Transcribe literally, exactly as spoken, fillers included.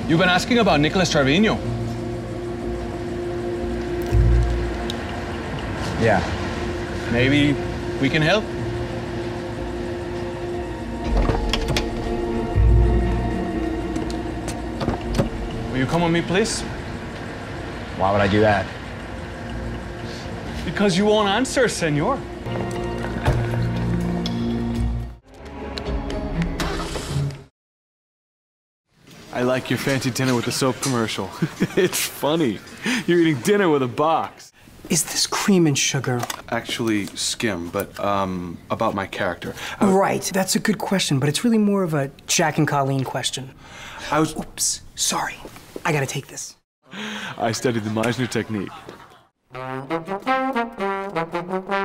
You've been asking about Nicholas Trevino. Yeah. Maybe we can help? Will you come with me, please? Why would I do that? Because you won't answer, senor. I like your fancy dinner with the soap commercial. It's funny. You're eating dinner with a box. Is this cream and sugar? Actually, skim, but um, about my character. I Right, that's a good question, but it's really more of a Jack and Colleen question. I was. Oops, sorry. I gotta take this. I studied the Meisner technique.